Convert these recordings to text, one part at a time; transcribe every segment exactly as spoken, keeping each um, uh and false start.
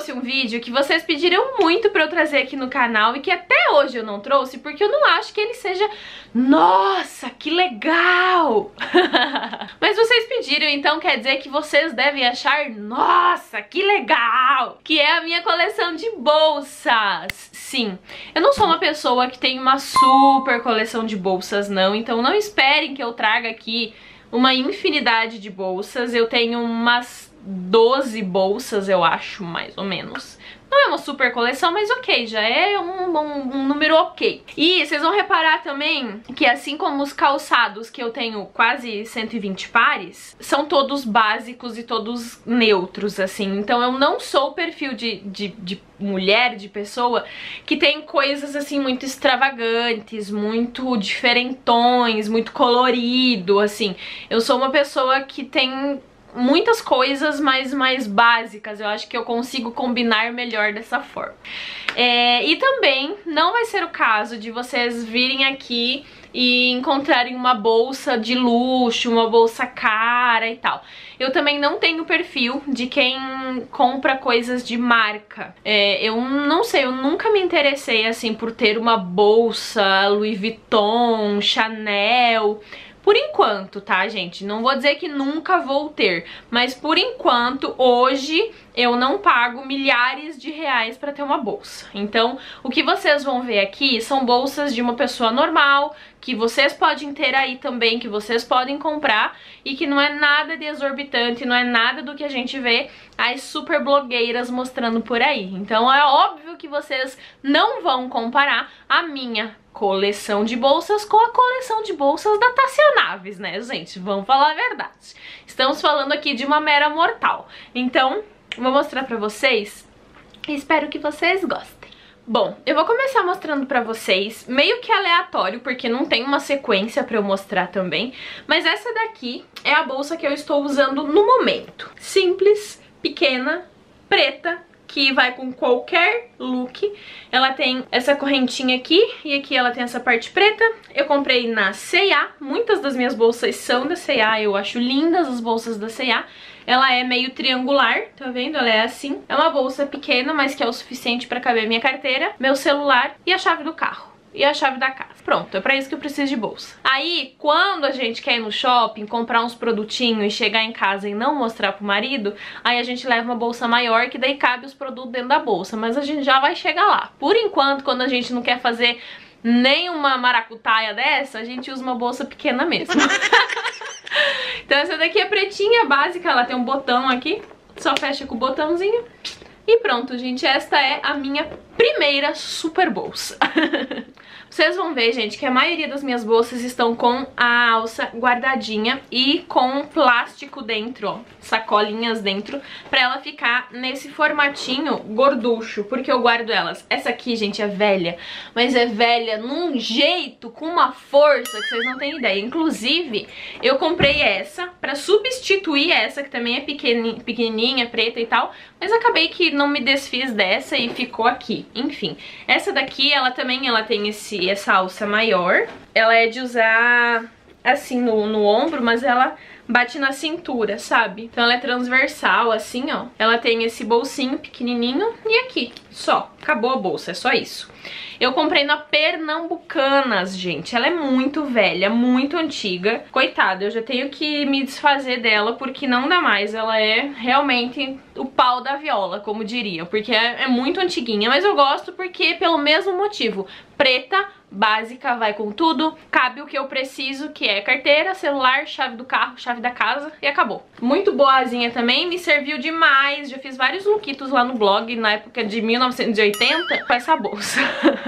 trouxe um vídeo que vocês pediram muito pra eu trazer aqui no canal e que até hoje eu não trouxe porque eu não acho que ele seja... Nossa, que legal! Mas vocês pediram, então quer dizer que vocês devem achar... Nossa, que legal! Que é a minha coleção de bolsas. Sim, eu não sou uma pessoa que tem uma super coleção de bolsas, não. Então não esperem que eu traga aqui uma infinidade de bolsas. Eu tenho umas doze bolsas, eu acho, mais ou menos. Não é uma super coleção, mas ok, já é um, um, um número ok. E vocês vão reparar também que assim como os calçados, que eu tenho quase cento e vinte pares, são todos básicos e todos neutros, assim. Então eu não sou o perfil de, de, de mulher, de pessoa, que tem coisas assim muito extravagantes, muito diferentões, muito colorido, assim. Eu sou uma pessoa que tem... muitas coisas, mas mais básicas. Eu acho que eu consigo combinar melhor dessa forma. É, e também não vai ser o caso de vocês virem aqui e encontrarem uma bolsa de luxo, uma bolsa cara e tal. Eu também não tenho perfil de quem compra coisas de marca. É, eu não sei, eu nunca me interessei assim por ter uma bolsa Louis Vuitton, Chanel... Por enquanto, tá, gente? Não vou dizer que nunca vou ter, mas por enquanto, hoje, eu não pago milhares de reais pra ter uma bolsa. Então, o que vocês vão ver aqui são bolsas de uma pessoa normal, que vocês podem ter aí também, que vocês podem comprar, e que não é nada de exorbitante, não é nada do que a gente vê as super blogueiras mostrando por aí. Então, é óbvio que vocês não vão comparar a minha coleção de bolsas com a coleção de bolsas da Tássia Naves, né, gente? Vamos falar a verdade. Estamos falando aqui de uma mera mortal. Então, vou mostrar pra vocês e espero que vocês gostem. Bom, eu vou começar mostrando pra vocês, meio que aleatório, porque não tem uma sequência pra eu mostrar também, mas essa daqui é a bolsa que eu estou usando no momento. Simples, pequena, preta, que vai com qualquer look. Ela tem essa correntinha aqui e aqui ela tem essa parte preta. Eu comprei na C e A, muitas das minhas bolsas são da C e A, eu acho lindas as bolsas da C e A. Ela é meio triangular, tá vendo? Ela é assim. É uma bolsa pequena, mas que é o suficiente pra caber minha carteira, meu celular e a chave do carro. E a chave da casa. Pronto, é pra isso que eu preciso de bolsa. Aí, quando a gente quer ir no shopping, comprar uns produtinhos e chegar em casa e não mostrar pro marido, aí a gente leva uma bolsa maior, que daí cabe os produtos dentro da bolsa. Mas a gente já vai chegar lá. Por enquanto, quando a gente não quer fazer nenhuma maracutaia dessa, a gente usa uma bolsa pequena mesmo. Então essa daqui é pretinha, básica, ela tem um botão aqui, só fecha com o botãozinho. E pronto, gente, esta é a minha primeira super bolsa. Vocês vão ver, gente, que a maioria das minhas bolsas estão com a alça guardadinha e com plástico dentro, ó, sacolinhas dentro, pra ela ficar nesse formatinho gorducho, porque eu guardo elas. Essa aqui, gente, é velha, mas é velha num jeito, com uma força que vocês não têm ideia. Inclusive, eu comprei essa pra substituir essa, que também é pequenininha, pequenininha, preta e tal, mas acabei que não me desfiz dessa e ficou aqui. Enfim, essa daqui, ela também ela tem esse, essa alça maior. Ela é de usar assim no, no ombro, mas ela bate na cintura, sabe? Então ela é transversal, assim, ó. Ela tem esse bolsinho pequenininho e aqui, só. Acabou a bolsa, é só isso. Eu comprei na Pernambucanas, gente. Ela é muito velha, muito antiga. Coitada, eu já tenho que me desfazer dela porque não dá mais. Ela é realmente o pau da viola, como diriam. Porque é, é muito antiguinha, mas eu gosto porque pelo mesmo motivo. Preta, básica, vai com tudo. Cabe o que eu preciso, que é carteira, celular, chave do carro, chave da casa e acabou. Muito boazinha também, me serviu demais. Já fiz vários lookitos lá no blog na época de mil novecentos e oitenta com essa bolsa.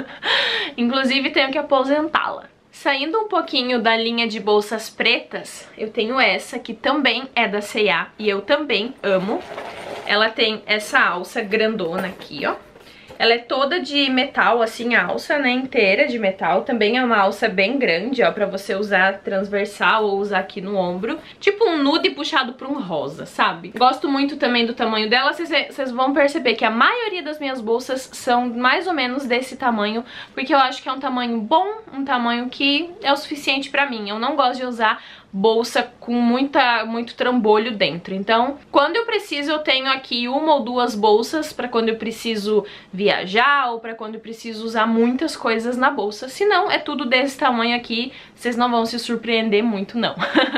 Inclusive tenho que aposentá-la. Saindo um pouquinho da linha de bolsas pretas, eu tenho essa que também é da C e A e eu também amo. Ela tem essa alça grandona aqui, ó. Ela é toda de metal, assim, a alça, né, inteira de metal. Também é uma alça bem grande, ó, pra você usar transversal ou usar aqui no ombro. Tipo um nude puxado pra um rosa, sabe? Gosto muito também do tamanho dela. Vocês vão perceber que a maioria das minhas bolsas são mais ou menos desse tamanho, porque eu acho que é um tamanho bom, um tamanho que é o suficiente pra mim. Eu não gosto de usar bolsa com muita, muito trambolho dentro. Então, quando eu preciso, eu tenho aqui uma ou duas bolsas pra quando eu preciso viajar ou pra quando eu preciso usar muitas coisas na bolsa. Se não, é tudo desse tamanho aqui, vocês não vão se surpreender muito, não.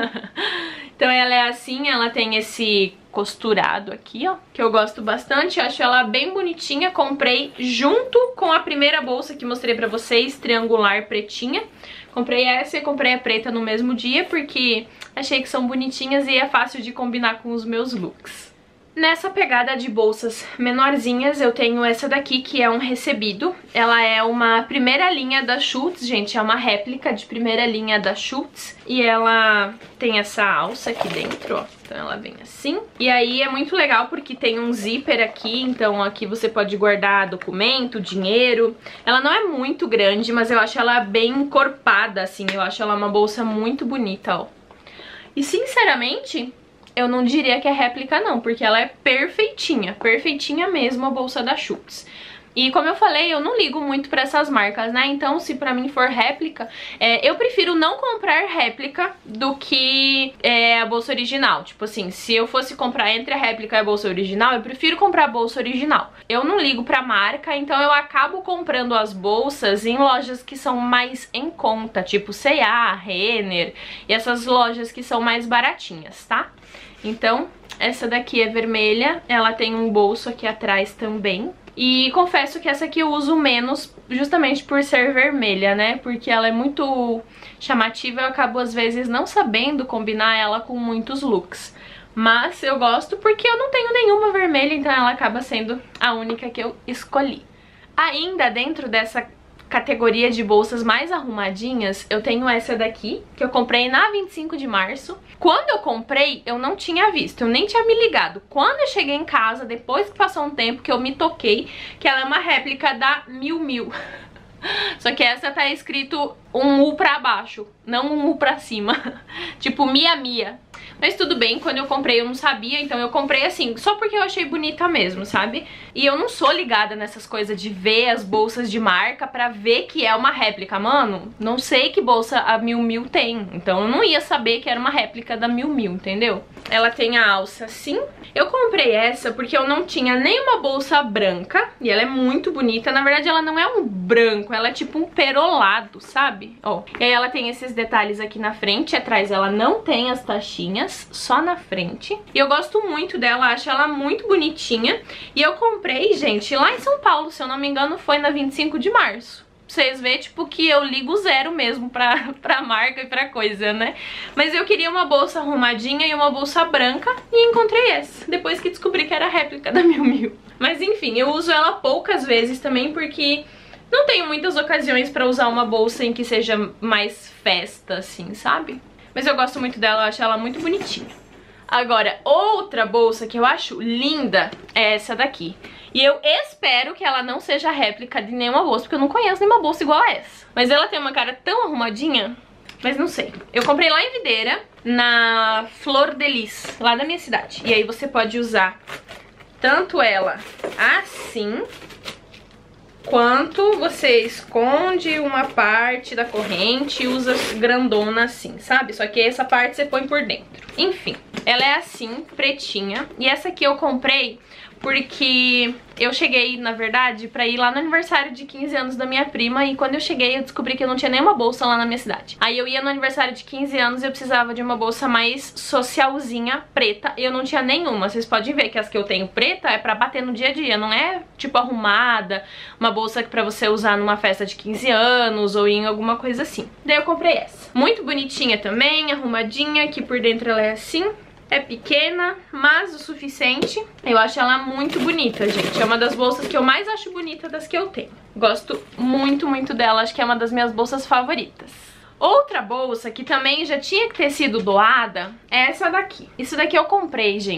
Então ela é assim, ela tem esse costurado aqui, ó, que eu gosto bastante, acho ela bem bonitinha. Comprei junto com a primeira bolsa que mostrei pra vocês, triangular pretinha. Comprei essa e comprei a preta no mesmo dia, porque achei que são bonitinhas e é fácil de combinar com os meus looks. Nessa pegada de bolsas menorzinhas, eu tenho essa daqui, que é um recebido. Ela é uma primeira linha da Schutz, gente, é uma réplica de primeira linha da Schutz. E ela tem essa alça aqui dentro, ó. Então ela vem assim. E aí é muito legal porque tem um zíper aqui, então aqui você pode guardar documento, dinheiro. Ela não é muito grande, mas eu acho ela bem encorpada, assim. Eu acho ela uma bolsa muito bonita, ó. E sinceramente, eu não diria que é réplica não, porque ela é perfeitinha, perfeitinha mesmo a bolsa da Schutz. E como eu falei, eu não ligo muito pra essas marcas, né? Então, se pra mim for réplica, é, eu prefiro não comprar réplica do que é, a bolsa original. Tipo assim, se eu fosse comprar entre a réplica e a bolsa original, eu prefiro comprar a bolsa original. Eu não ligo pra marca, então eu acabo comprando as bolsas em lojas que são mais em conta, tipo C e A, Renner, e essas lojas que são mais baratinhas, tá? Então, essa daqui é vermelha, ela tem um bolso aqui atrás também. E confesso que essa aqui eu uso menos justamente por ser vermelha, né? Porque ela é muito chamativa e eu acabo às vezes não sabendo combinar ela com muitos looks. Mas eu gosto porque eu não tenho nenhuma vermelha, então ela acaba sendo a única que eu escolhi. Ainda dentro dessa categoria de bolsas mais arrumadinhas, eu tenho essa daqui, que eu comprei na vinte e cinco de março. Quando eu comprei, eu não tinha visto, eu nem tinha me ligado. Quando eu cheguei em casa, depois que passou um tempo, que eu me toquei, que ela é uma réplica da Miu Miu. Só que essa tá escrito um U pra baixo, não um U pra cima. Tipo Mia Mia. Mas tudo bem, quando eu comprei eu não sabia, então eu comprei assim, só porque eu achei bonita mesmo, sabe? E eu não sou ligada nessas coisas de ver as bolsas de marca pra ver que é uma réplica. Mano, não sei que bolsa a Miu Miu tem, então eu não ia saber que era uma réplica da Miu Miu, entendeu? Ela tem a alça assim. Eu comprei essa porque eu não tinha nenhuma bolsa branca, e ela é muito bonita. Na verdade ela não é um branco, ela é tipo um perolado, sabe? Ó, e aí ela tem esses detalhes aqui na frente, atrás ela não tem as tachinhas, só na frente. E eu gosto muito dela, acho ela muito bonitinha. E eu comprei, gente, lá em São Paulo, se eu não me engano foi na vinte e cinco de março. Vocês veem, tipo, que eu ligo zero mesmo pra, pra marca e pra coisa, né? Mas eu queria uma bolsa arrumadinha e uma bolsa branca e encontrei essa, depois que descobri que era a réplica da Miu Miu. Mas enfim, eu uso ela poucas vezes também porque não tenho muitas ocasiões pra usar uma bolsa em que seja mais festa, assim, sabe? Mas eu gosto muito dela, eu acho ela muito bonitinha. Agora, outra bolsa que eu acho linda é essa daqui. E eu espero que ela não seja réplica de nenhuma bolsa, porque eu não conheço nenhuma bolsa igual a essa. Mas ela tem uma cara tão arrumadinha, mas não sei. Eu comprei lá em Videira, na Flor de Lis, lá da minha cidade. E aí você pode usar tanto ela assim, quanto você esconde uma parte da corrente e usa grandona assim, sabe? Só que essa parte você põe por dentro. Enfim, ela é assim, pretinha. E essa aqui eu comprei porque eu cheguei, na verdade, pra ir lá no aniversário de quinze anos da minha prima. E quando eu cheguei eu descobri que eu não tinha nenhuma bolsa lá na minha cidade. Aí eu ia no aniversário de quinze anos e eu precisava de uma bolsa mais socialzinha, preta. E eu não tinha nenhuma. Vocês podem ver que as que eu tenho preta é pra bater no dia a dia, não é tipo arrumada, uma bolsa pra você usar numa festa de quinze anos ou em alguma coisa assim. Daí eu comprei essa. Muito bonitinha também, arrumadinha, que por dentro ela é assim. É pequena, mas o suficiente. Eu acho ela muito bonita, gente. É uma das bolsas que eu mais acho bonita das que eu tenho. Gosto muito, muito dela. Acho que é uma das minhas bolsas favoritas. Outra bolsa que também já tinha que ter sido doada é essa daqui. Isso daqui eu comprei, gente.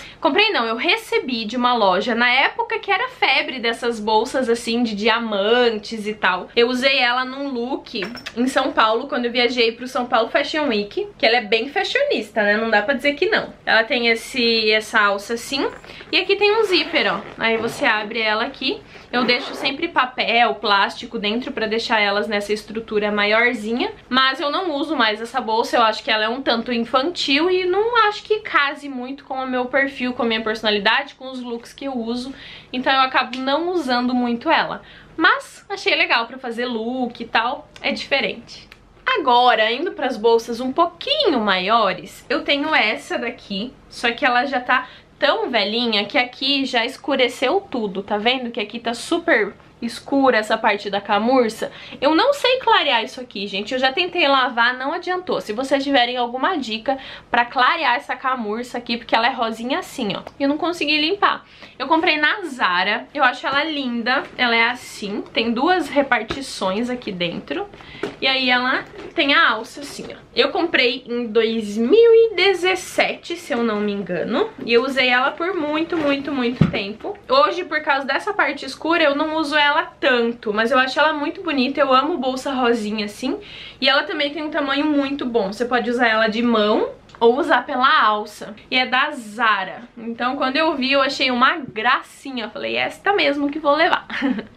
Comprei não, eu recebi de uma loja na época que era febre dessas bolsas assim de diamantes e tal. Eu usei ela num look em São Paulo, quando eu viajei pro São Paulo Fashion Week, que ela é bem fashionista, né? Não dá pra dizer que não. Ela tem esse, essa alça assim, e aqui tem um zíper, ó. Aí você abre ela aqui. Eu deixo sempre papel, plástico dentro pra deixar elas nessa estrutura maiorzinha, mas eu não uso mais essa bolsa, eu acho que ela é um tanto infantil e não acho que case muito com o meu perfil, com a minha personalidade, com os looks que eu uso, então eu acabo não usando muito ela. Mas achei legal pra fazer look e tal, é diferente. Agora, indo para as bolsas um pouquinho maiores, eu tenho essa daqui, só que ela já tá tão velhinha que aqui já escureceu tudo, tá vendo? Que aqui tá super escura essa parte da camurça. Eu não sei clarear isso aqui, gente. Eu já tentei lavar, não adiantou. Se vocês tiverem alguma dica pra clarear essa camurça aqui, porque ela é rosinha assim, ó, e eu não consegui limpar. Eu comprei na Zara, eu acho ela linda. Ela é assim, tem duas repartições aqui dentro. E aí ela tem a alça assim, ó. Eu comprei em dois mil e dezessete, se eu não me engano. E eu usei ela por muito, muito, muito tempo. Hoje, por causa dessa parte escura, eu não uso ela tanto, mas eu acho ela muito bonita. Eu amo bolsa rosinha assim. E ela também tem um tamanho muito bom. Você pode usar ela de mão ou usar pela alça. E é da Zara. Então quando eu vi, eu achei uma gracinha. Falei, esta mesmo que vou levar.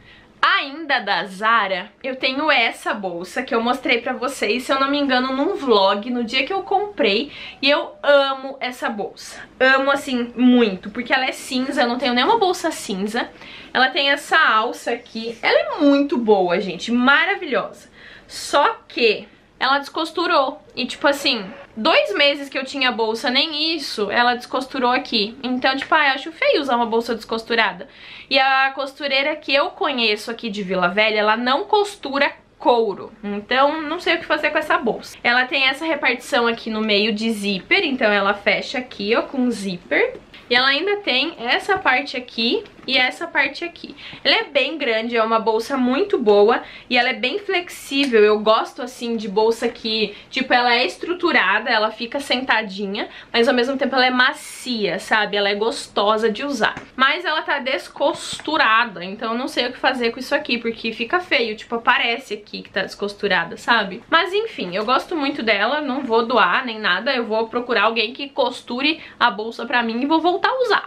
Ainda da Zara, eu tenho essa bolsa que eu mostrei pra vocês, se eu não me engano, num vlog, no dia que eu comprei. E eu amo essa bolsa. Amo, assim, muito, porque ela é cinza, eu não tenho nenhuma bolsa cinza. Ela tem essa alça aqui. Ela é muito boa, gente, maravilhosa. Só que ela descosturou. E tipo assim, dois meses que eu tinha a bolsa, nem isso, ela descosturou aqui. Então, tipo, ah, eu acho feio usar uma bolsa descosturada. E a costureira que eu conheço aqui de Vila Velha, ela não costura couro. Então, não sei o que fazer com essa bolsa. Ela tem essa repartição aqui no meio de zíper, então ela fecha aqui, ó, com zíper. E ela ainda tem essa parte aqui e essa parte aqui. Ela é bem grande, é uma bolsa muito boa e ela é bem flexível. Eu gosto assim de bolsa que, tipo, ela é estruturada, ela fica sentadinha, mas ao mesmo tempo ela é macia, sabe? Ela é gostosa de usar. Mas ela tá descosturada, então eu não sei o que fazer com isso aqui, porque fica feio, tipo, aparece aqui que tá descosturada, sabe? Mas enfim, eu gosto muito dela, não vou doar nem nada, eu vou procurar alguém que costure a bolsa pra mim e vou voltar a usar.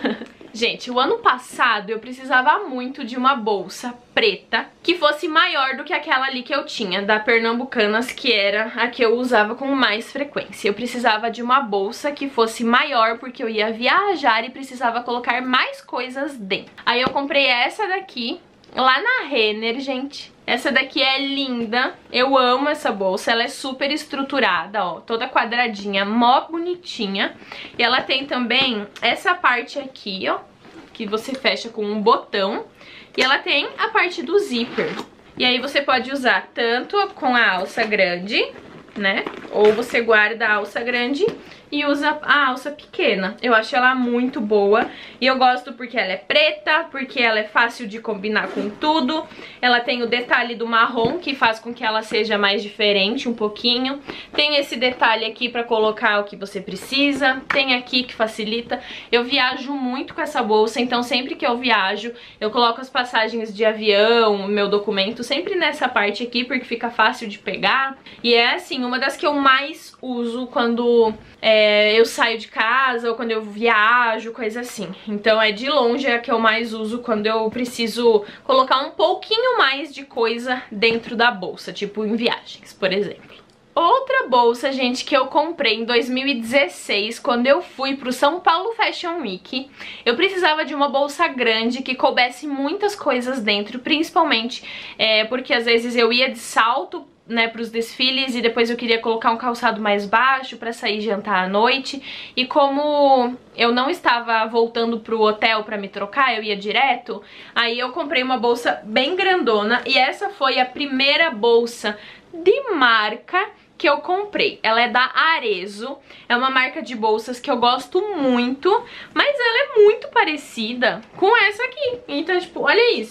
Gente, o ano passado eu precisava muito de uma bolsa preta que fosse maior do que aquela ali que eu tinha, da Pernambucanas, que era a que eu usava com mais frequência. Eu precisava de uma bolsa que fosse maior porque eu ia viajar e precisava colocar mais coisas dentro. Aí eu comprei essa daqui, lá na Renner, gente. Essa daqui é linda, eu amo essa bolsa, ela é super estruturada, ó, toda quadradinha, mó bonitinha. E ela tem também essa parte aqui, ó, que você fecha com um botão. E ela tem a parte do zíper. E aí você pode usar tanto com a alça grande, né, ou você guarda a alça grande e usa a alça pequena. Eu acho ela muito boa e eu gosto porque ela é preta, porque ela é fácil de combinar com tudo. Ela tem o detalhe do marrom que faz com que ela seja mais diferente um pouquinho. Tem esse detalhe aqui pra colocar o que você precisa. Tem aqui que facilita. Eu viajo muito com essa bolsa, então sempre que eu viajo eu coloco as passagens de avião, meu documento sempre nessa parte aqui porque fica fácil de pegar. E é assim, uma das que eu mais uso quando é, eu saio de casa ou quando eu viajo, coisa assim. Então é de longe a que eu mais uso quando eu preciso colocar um pouquinho mais de coisa dentro da bolsa, tipo em viagens, por exemplo. Outra bolsa, gente, que eu comprei em dois mil e dezesseis, quando eu fui pro São Paulo Fashion Week. Eu precisava de uma bolsa grande que coubesse muitas coisas dentro, principalmente é, porque às vezes eu ia de salto, né, pros desfiles e depois eu queria colocar um calçado mais baixo pra sair jantar à noite. E como eu não estava voltando pro hotel pra me trocar, eu ia direto, aí eu comprei uma bolsa bem grandona e essa foi a primeira bolsa de marca que eu comprei. Ela é da Arezzo, é uma marca de bolsas que eu gosto muito, mas ela é muito parecida com essa aqui. Então, tipo, olha isso.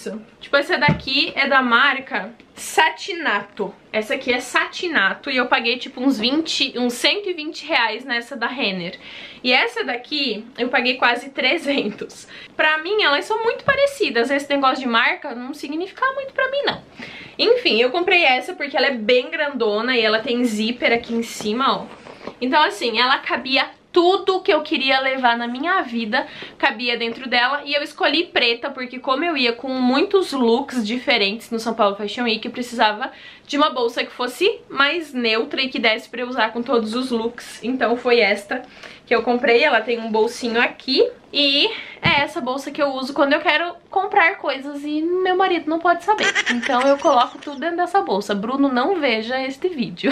Tipo, essa daqui é da marca Satinato. Essa aqui é Satinato e eu paguei tipo uns vinte, uns cento e vinte reais nessa da Renner. E essa daqui eu paguei quase trezentos. Pra mim elas são muito parecidas. Esse negócio de marca não significa muito pra mim não. Enfim, eu comprei essa porque ela é bem grandona e ela tem zíper aqui em cima, ó. Então assim, ela cabia tudo que eu queria levar na minha vida, cabia dentro dela. E eu escolhi preta porque como eu ia com muitos looks diferentes no São Paulo Fashion Week, eu precisava de uma bolsa que fosse mais neutra e que desse pra eu usar com todos os looks. Então foi esta que eu comprei. Ela tem um bolsinho aqui e é essa bolsa que eu uso quando eu quero comprar coisas e meu marido não pode saber. Então eu coloco tudo dentro dessa bolsa. Bruno, não veja este vídeo.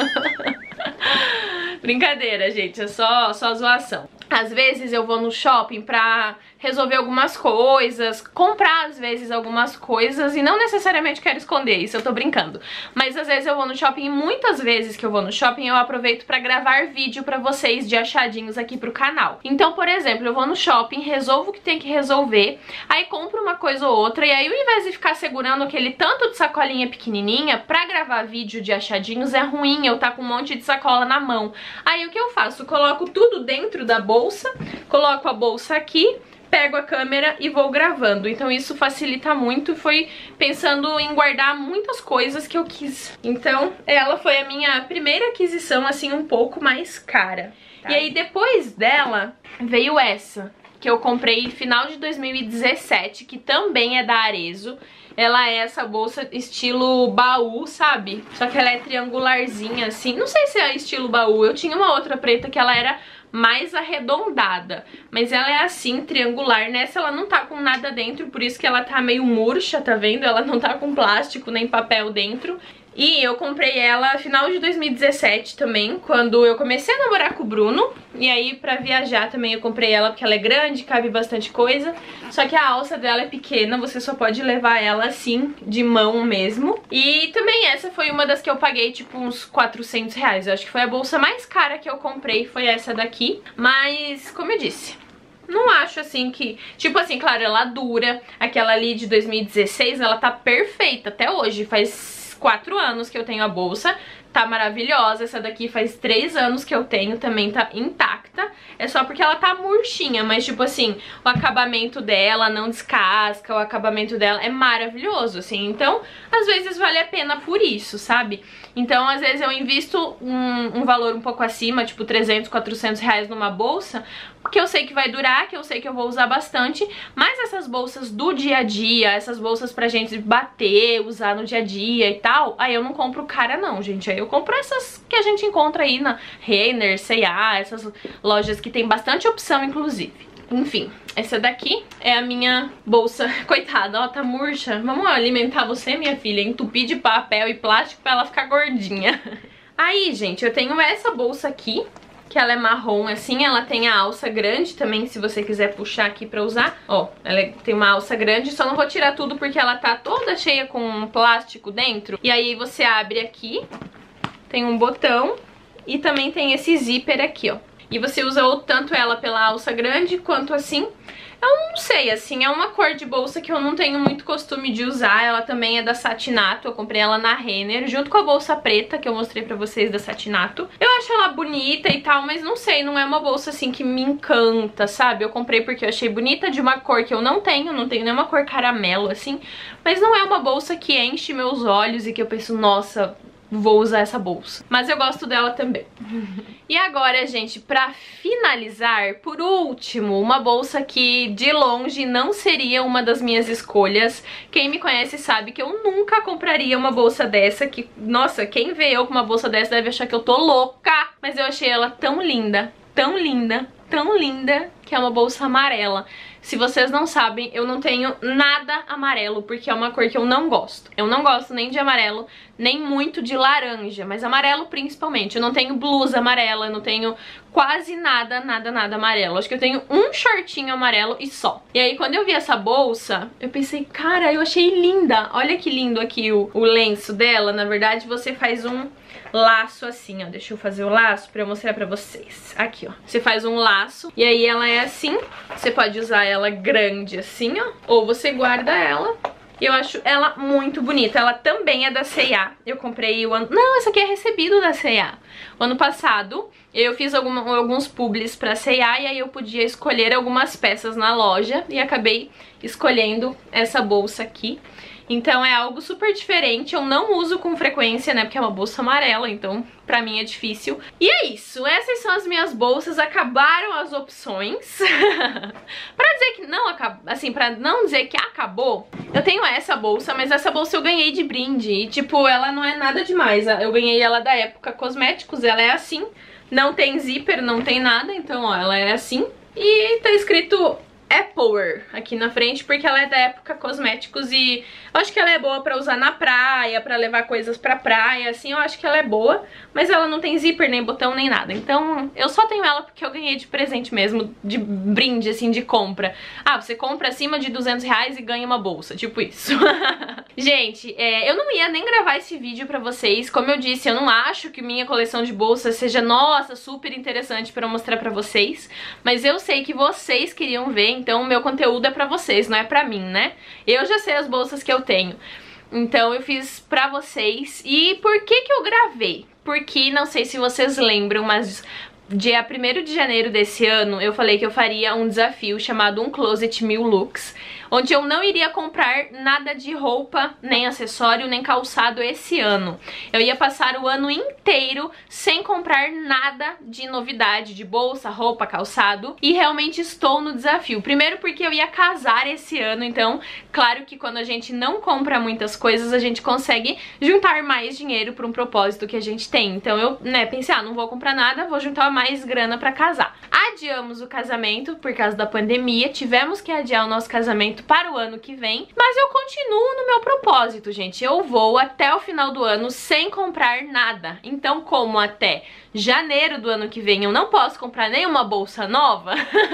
Brincadeira, gente, é só, só zoação. Às vezes eu vou no shopping pra resolver algumas coisas, comprar às vezes algumas coisas e não necessariamente quero esconder, isso eu tô brincando. Mas às vezes eu vou no shopping e muitas vezes que eu vou no shopping eu aproveito pra gravar vídeo pra vocês de achadinhos aqui pro canal. Então, por exemplo, eu vou no shopping, resolvo o que tem que resolver, aí compro uma coisa ou outra e aí ao invés de ficar segurando aquele tanto de sacolinha pequenininha, pra gravar vídeo de achadinhos é ruim eu tá com um monte de sacola na mão. Aí o que eu faço? Coloco tudo dentro da bolsa, coloco a bolsa aqui, pego a câmera e vou gravando. Então isso facilita muito, foi pensando em guardar muitas coisas que eu quis. Então ela foi a minha primeira aquisição assim um pouco mais cara. Tá. E aí depois dela veio essa, que eu comprei no final de dois mil e dezessete, que também é da Arezzo. Ela é essa bolsa estilo baú, sabe? Só que ela é triangularzinha assim. Não sei se é estilo baú, eu tinha uma outra preta que ela era mais arredondada, mas ela é assim, triangular. Nessa ela não tá com nada dentro, por isso que ela tá meio murcha, tá vendo? Ela não tá com plástico nem papel dentro. E eu comprei ela no final de dois mil e dezessete também, quando eu comecei a namorar com o Bruno. E aí pra viajar também eu comprei ela porque ela é grande, cabe bastante coisa. Só que a alça dela é pequena, você só pode levar ela assim, de mão mesmo. E também essa foi uma das que eu paguei tipo uns quatrocentos reais. Eu acho que foi a bolsa mais cara que eu comprei, foi essa daqui. Mas, como eu disse, não acho assim que... Tipo assim, claro, ela dura. Aquela ali de dois mil e dezesseis, ela tá perfeita até hoje, faz quatro anos que eu tenho a bolsa, tá maravilhosa. Essa daqui faz três anos que eu tenho, também tá intacta. É só porque ela tá murchinha, mas tipo assim, o acabamento dela não descasca, o acabamento dela é maravilhoso, assim. Então, às vezes vale a pena por isso, sabe? Então, às vezes eu invisto um, um valor um pouco acima, tipo trezentos, quatrocentos reais numa bolsa, que eu sei que vai durar, que eu sei que eu vou usar bastante. Mas essas bolsas do dia a dia, essas bolsas pra gente bater, usar no dia a dia e tal, aí eu não compro cara não, gente. Aí eu compro essas que a gente encontra aí na Renner, C e A, essas lojas que tem bastante opção, inclusive. Enfim, essa daqui é a minha bolsa. Coitada, ó, tá murcha. Vamos alimentar você, minha filha, entupir de papel e plástico pra ela ficar gordinha. Aí, gente, eu tenho essa bolsa aqui, que ela é marrom assim, ela tem a alça grande também, se você quiser puxar aqui pra usar. Ó, ela tem uma alça grande, só não vou tirar tudo porque ela tá toda cheia com plástico dentro. E aí você abre aqui, tem um botão e também tem esse zíper aqui, ó. E você usa ou tanto ela pela alça grande quanto assim. Eu não sei, assim, é uma cor de bolsa que eu não tenho muito costume de usar. Ela também é da Satinato, eu comprei ela na Renner, junto com a bolsa preta que eu mostrei pra vocês da Satinato. Eu acho ela bonita e tal, mas não sei, não é uma bolsa assim que me encanta, sabe? Eu comprei porque eu achei bonita, de uma cor que eu não tenho, não tenho nenhuma cor caramelo, assim. Mas não é uma bolsa que enche meus olhos e que eu penso, nossa, vou usar essa bolsa. Mas eu gosto dela também. E agora, gente, pra finalizar, por último, uma bolsa que de longe não seria uma das minhas escolhas. Quem me conhece sabe que eu nunca compraria uma bolsa dessa, que, nossa, quem vê eu com uma bolsa dessa deve achar que eu tô louca. Mas eu achei ela tão linda, tão linda, tão linda, que é uma bolsa amarela. Se vocês não sabem, eu não tenho nada amarelo, porque é uma cor que eu não gosto. Eu não gosto nem de amarelo, nem muito de laranja, mas amarelo principalmente. Eu não tenho blusa amarela, eu não tenho quase nada, nada, nada amarelo. Acho que eu tenho um shortinho amarelo e só. E aí, quando eu vi essa bolsa, eu pensei, cara, eu achei linda. Olha que lindo aqui o, o lenço dela. Na verdade, você faz um laço assim, ó. Deixa eu fazer o laço pra eu mostrar pra vocês. Aqui, ó. Você faz um laço e aí ela é assim. Você pode usar ela grande assim, ó. Ou você guarda ela E eu acho ela muito bonita. Ela também é da C e A. Eu comprei o ano... Não, essa aqui é recebido da C e A. O ano passado eu fiz alguma, alguns publis pra C e A e aí eu podia escolher algumas peças na loja e acabei escolhendo essa bolsa aqui. Então é algo super diferente, eu não uso com frequência, né, porque é uma bolsa amarela, então pra mim é difícil. E é isso, essas são as minhas bolsas, acabaram as opções. Pra dizer que não acabou, assim, pra não dizer que acabou, eu tenho essa bolsa, mas essa bolsa eu ganhei de brinde e, tipo, ela não é nada demais. Eu ganhei ela da Época Cosméticos, ela é assim, não tem zíper, não tem nada, então, ó, ela é assim. E tá escrito Apple aqui na frente, porque ela é da Época Cosméticos e eu acho que ela é boa pra usar na praia, pra levar coisas pra praia, assim, eu acho que ela é boa, mas ela não tem zíper, nem botão, nem nada. Então eu só tenho ela porque eu ganhei de presente mesmo, de brinde, assim, de compra. Ah, você compra acima de duzentos reais e ganha uma bolsa, tipo isso. Gente, é, eu não ia nem gravar esse vídeo pra vocês, como eu disse, eu não acho que minha coleção de bolsas seja, nossa, super interessante pra mostrar pra vocês, mas eu sei que vocês queriam ver, então o meu conteúdo é pra vocês, não é pra mim, né? Eu já sei as bolsas que eu tenho, então eu fiz pra vocês. E por que que eu gravei? Porque, não sei se vocês lembram, mas dia primeiro de janeiro desse ano eu falei que eu faria um desafio chamado Um Closet Mil Looks, onde eu não iria comprar nada de roupa, nem acessório, nem calçado esse ano. Eu ia passar o ano inteiro sem comprar nada de novidade, de bolsa, roupa, calçado, e realmente estou no desafio. Primeiro porque eu ia casar esse ano, então claro que quando a gente não compra muitas coisas, a gente consegue juntar mais dinheiro para um propósito que a gente tem. Então eu, né, pensei, ah, não vou comprar nada, vou juntar mais grana para casar. Adiamos o casamento por causa da pandemia, tivemos que adiar o nosso casamento para o ano que vem, mas eu continuo no meu propósito, gente. Eu vou até o final do ano sem comprar nada. Então, como até janeiro do ano que vem eu não posso comprar nenhuma bolsa nova,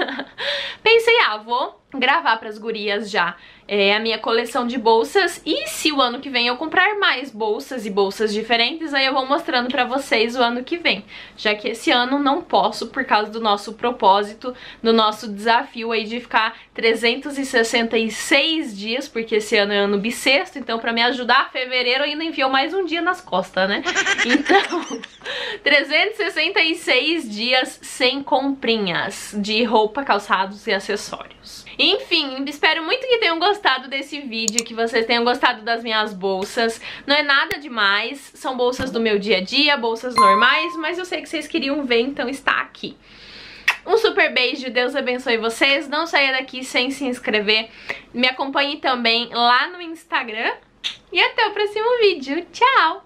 pensei, ah, vou gravar pras gurias já é, a minha coleção de bolsas, e se o ano que vem eu comprar mais bolsas e bolsas diferentes, aí eu vou mostrando pra vocês o ano que vem, já que esse ano não posso por causa do nosso propósito, do nosso desafio aí de ficar trezentos e sessenta e seis dias, porque esse ano é ano bissexto, então pra me ajudar, fevereiro ainda enfiou mais um dia nas costas, né? Então, trezentos e sessenta e seis dias sem comprinhas de roupa, calçados e acessórios. Enfim, espero muito que tenham gostado desse vídeo, que vocês tenham gostado das minhas bolsas. Não é nada demais, são bolsas do meu dia a dia, bolsas normais, mas eu sei que vocês queriam ver, então está aqui. Um super beijo, Deus abençoe vocês, não saia daqui sem se inscrever, me acompanhe também lá no Instagram e até o próximo vídeo, tchau!